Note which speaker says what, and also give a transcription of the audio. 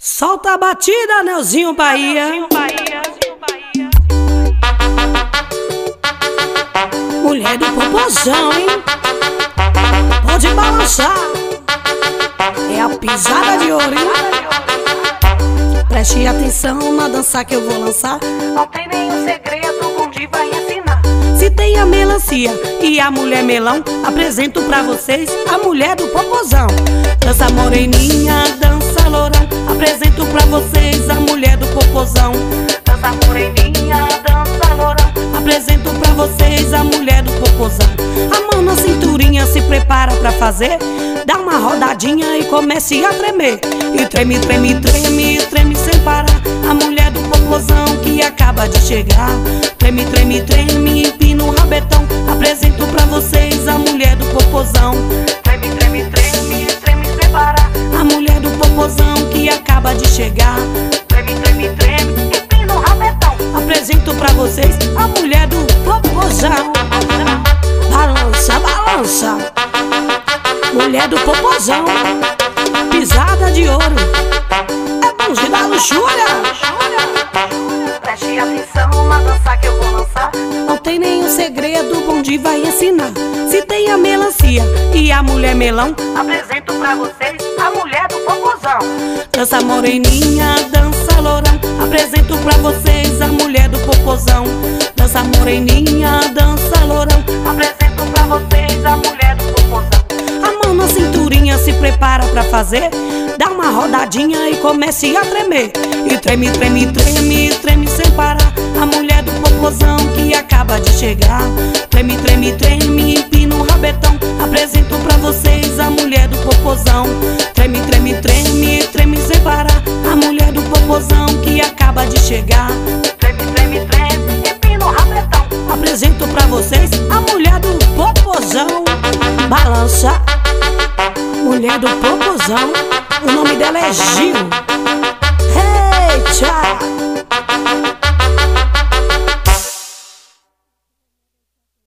Speaker 1: Solta a batida, Nelzinho Bahia. Mulher do popozão, hein? Pode balançar. É a pisada de ouro, hein? Preste atenção na dança que eu vou lançar.
Speaker 2: Não tem nenhum segredo, o Bom Dia vai ensinar.
Speaker 1: Se tem a melancia e a mulher melão, apresento pra vocês a mulher do popozão. Dança moreninha, dança lourão, apresento pra vocês a mulher do popozão.
Speaker 2: Dança moreninha, dança lourão,
Speaker 1: apresento pra vocês a mulher do popozão. A mão na cinturinha, se prepara pra fazer. Dá uma rodadinha e comece a tremer. E treme, treme, treme, treme sem parar. A mulher do popozão que acaba de chegar. Treme, treme, treme, empina o rabetão. Apresento pra vocês a mulher do popozão.
Speaker 2: treme, treme, treme, treme sem parar.
Speaker 1: A mulher do popozão que acaba de chegar.
Speaker 2: Treme, treme, treme, empina o rabetão.
Speaker 1: Apresento pra vocês a mulher do popozão. Balança, balança. Mulher do popozão, pisada de ouro, é bonde da luxúria.
Speaker 2: Preste atenção na dança que eu vou lançar.
Speaker 1: Não tem nenhum segredo, o bonde vai ensinar. Se tem a melancia e a mulher melão,
Speaker 2: apresento pra vocês a mulher do popozão.
Speaker 1: Dança moreninha, dança lourão, apresento pra vocês a mulher do popozão. Dança moreninha, dança lourão,
Speaker 2: apresento pra vocês a mulher do popozão.
Speaker 1: A mão na cinturinha, se prepara pra fazer. Dá uma rodadinha e comece a tremer. E treme, treme, treme, treme sem parar. A mulher do popozão que acaba de chegar. Treme, treme, treme, empina o rabetão. Apresento pra vocês a mulher do popozão. Treme, treme, treme, treme sem parar. A mulher do popozão que acaba de chegar.
Speaker 2: Treme, treme, treme, empina o rabetão.
Speaker 1: Apresento pra vocês a mulher do popozão. Balança. Mulher do popozão, o nome dela é Gil.